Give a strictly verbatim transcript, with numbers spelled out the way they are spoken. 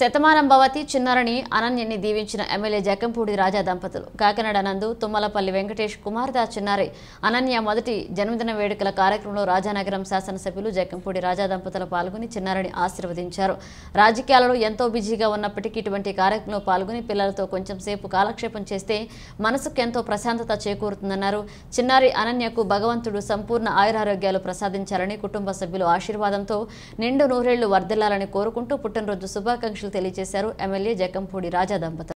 శతమానం భవతి చిన్నారని అనన్యని దీవించిన ఎమ్మెల్యే జకంపూడి రాజా దంపతులు కాకినాడ నందు తుమ్మలపల్లి వెంకటేష్ కుమార్తె చిన్నారి అనన్య మొదటి జన్మదిన వేడుకల కార్యక్రమంలో రాజానగరం శాసనసభ్యులు జకంపూడి రాజా దంపతులు పాల్గొని చిన్నారిని ఆశీర్వదించారు. రాజకీయాలలో ఎంతో బిజీగా ఉన్నప్పటికీ ఇటువంటి కార్యక్రమంలో పాల్గొని పిల్లలతో కొంచెం సేపు కాలక్షేపం చేస్తే మనసుకు ఎంతో ప్రశాంతత చేకూరుతుందన్నారు. చిన్నారి అనన్యకు భగవంతుడు సంపూర్ణ ఆయురారోగ్యాలు ప్రసాదించాలని కుటుంబ సభ్యులు ఆశీర్వాదంతో నిండు నూరేళ్లు వర్ధిల్లాలని కోరుకుంటూ పుట్టినరోజు శుభాకాంక్షలు తెలియజేశారు ఎమ్మెల్యే జకంపూడి రాజా దంపతులు.